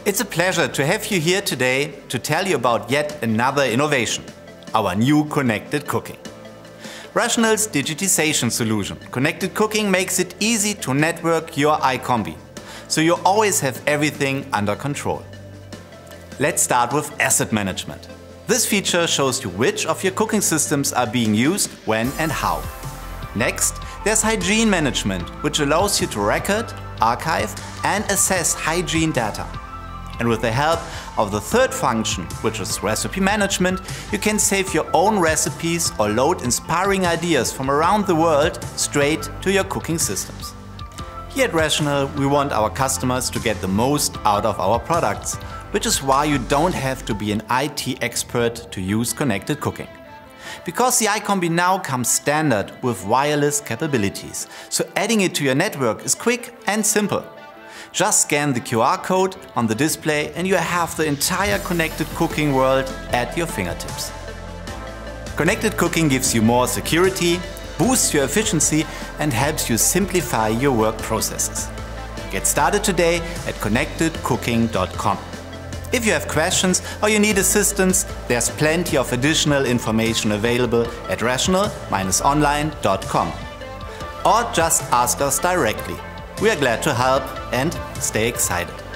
It's a pleasure to have you here today to tell you about yet another innovation, our new Connected Cooking. Rational's digitization solution, Connected Cooking, makes it easy to network your iCombi, so you always have everything under control. Let's start with asset management. This feature shows you which of your cooking systems are being used, when and how. Next, there's hygiene management, which allows you to record, archive and assess hygiene data. And with the help of the third function, which is recipe management, you can save your own recipes or load inspiring ideas from around the world straight to your cooking systems. Here at Rational, we want our customers to get the most out of our products, which is why you don't have to be an IT expert to use Connected Cooking. Because the iCombi now comes standard with wireless capabilities, so adding it to your network is quick and simple. Just scan the QR code on the display and you have the entire Connected Cooking world at your fingertips. Connected Cooking gives you more security, boosts your efficiency and helps you simplify your work processes. Get started today at connectedcooking.com. If you have questions or you need assistance, there's plenty of additional information available at rational-online.com. Or just ask us directly. We are glad to help and stay excited.